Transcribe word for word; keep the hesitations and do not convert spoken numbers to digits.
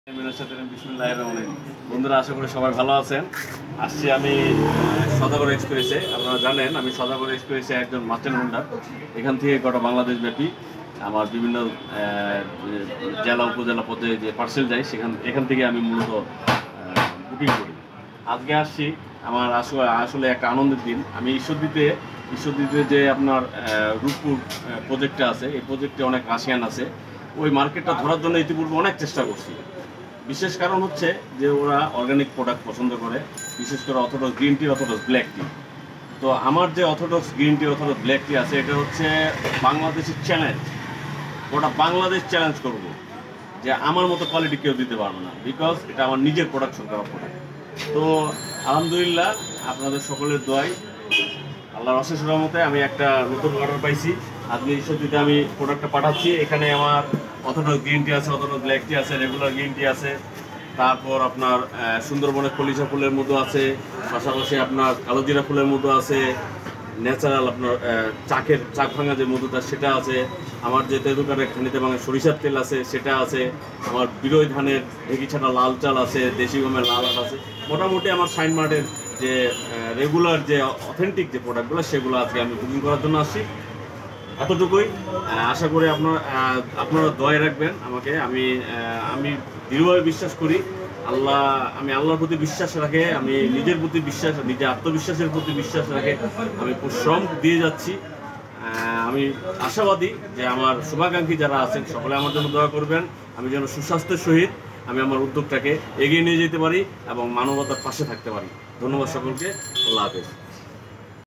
বন্ধুরা, আশা করি সবাই ভালো আছেন। আসছি আমি সদাগর এক্সপ্রেসে। আপনারা জানেন আমি সদাগর এক্সপ্রেসে একজন মার্চেন্ট হোল্ডার। এখান থেকে গোটা বাংলাদেশ ব্যাপী আমার বিভিন্ন জেলা উপজেলা পর্যায়ে যে পার্সেল যায় সেখান এখান থেকে আমি মূলত বুকিং করি। আজকে আসছি আমার আসলে আসলে একটা আনন্দের দিন। আমি ঈশ্বরদীতে ঈশ্বরদীতে যে আপনার রূপপুর প্রজেক্টটা আছে, এই প্রজেক্টে অনেক রাশিয়ান আছে। ওই মার্কেটটা ধরার জন্য ইতিপূর্বে অনেক চেষ্টা করছি। বিশেষ কারণ হচ্ছে যে ওরা অর্গানিক প্রোডাক্ট পছন্দ করে, বিশেষ করে অথোডক্স গ্রিন টি, অথোডক্স ব্ল্যাক টি। তো আমার যে অথোডক্স গ্রিন টি, অথোডক্স ব্ল্যাক টি আছে, এটা হচ্ছে বাংলাদেশের চ্যালেঞ্জ। ওটা বাংলাদেশ চ্যালেঞ্জ করব যে আমার মতো কোয়ালিটি কেউ দিতে পারবে না, বিকজ এটা আমার নিজের প্রোডাকশন করা প্রোডাক্ট। তো আলহামদুলিল্লাহ, আপনাদের সকলের দোয়ায়, আল্লাহর অশেষ রহমতে আমি একটা নতুন অর্ডার পাইছি। আজকে ঈশ্বরদীতে আমি প্রোডাক্টটা পাঠাচ্ছি। এখানে আমার অথোডক্স গ্রিন টি আছে, অথোডক্স ব্ল্যাক টি আছে, রেগুলার গ্রিন টি আছে, তারপর আপনার সুন্দরবনের কলিজা ফুলের মধু আছে, পাশাপাশি আপনার কালোজিরা ফুলের মধু আছে, ন্যাচারাল আপনার চাকের চাক ভাঙা যে মধুটা সেটা আছে, আমার যে তেঁতুলকারের খানিতে ভাঙা সরিষার তেল আছে সেটা আছে, আমার বিরোই ধানের ঢেকি ছাটা লাল চাল আছে, দেশি গমের লাল আট আছে। মোটামুটি আমার শাইন মার্টের যে রেগুলার যে অথেন্টিক যে প্রোডাক্টগুলো সেগুলো আজকে আমি বুকিং করার জন্য আসছি। এতটুকুই। আশা করি আপনার আপনারা দয়া রাখবেন আমাকে। আমি আমি দৃঢ়ভাবে বিশ্বাস করি আল্লাহ আমি আল্লাহর প্রতি বিশ্বাস রাখে, আমি নিজের প্রতি বিশ্বাস, নিজের আত্মবিশ্বাসের প্রতি বিশ্বাস রাখে আমি পরিশ্রম দিয়ে যাচ্ছি। আমি আশাবাদী যে আমার শুভাকাঙ্ক্ষী যারা আছেন সকলে আমার জন্য দোয়া করবেন, আমি যেন সুস্বাস্থ্যের সহিত আমি আমার উদ্যোগটাকে এগিয়ে নিয়ে যেতে পারি এবং মানবতার পাশে থাকতে পারি। ধন্যবাদ সকলকে। আল্লাহ হাফেজ।